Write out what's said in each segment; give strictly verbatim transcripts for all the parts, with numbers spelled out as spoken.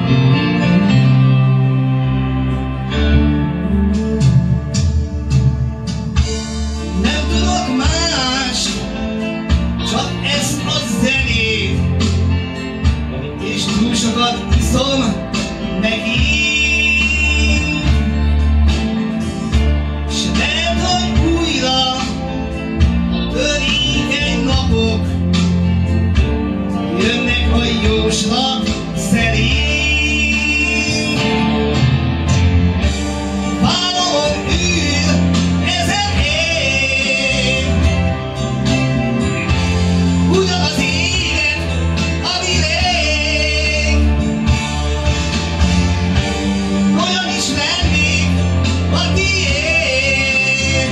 Iszom neki, s lehet, hogy újra törékeny napok jönnek a jóslat szerint. Válamon ül ezer év, ugyanaz élet, ami rég. Olyan is lennék a tiéd.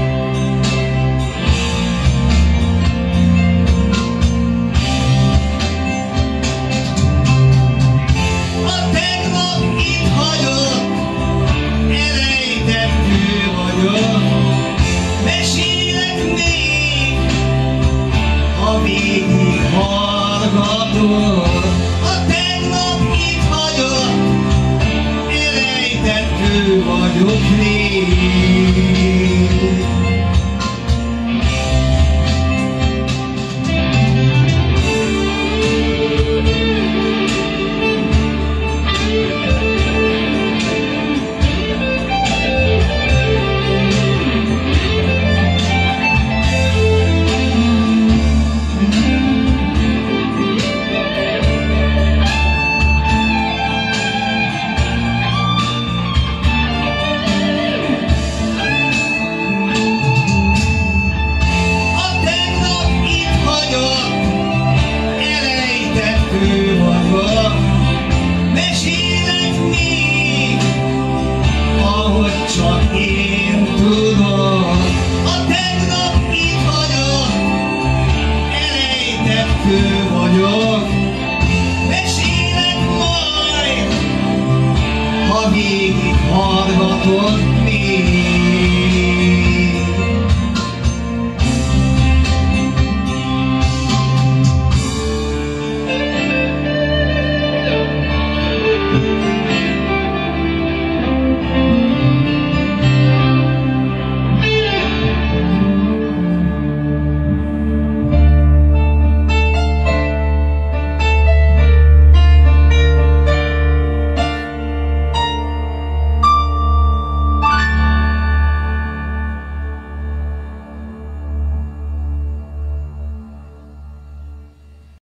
A tegnap itt hagyott, elejtett kő vagyok. Mesélek még, ha végig hallgatod. A tegnap itt hagyott, elejtett kő vagyok még. Mesélek még, ahogy csak én tudom. A tegnap itt hagyott, elejtett kő vagyok. Mesélek majd, ha végig hallgatod még. Thank you.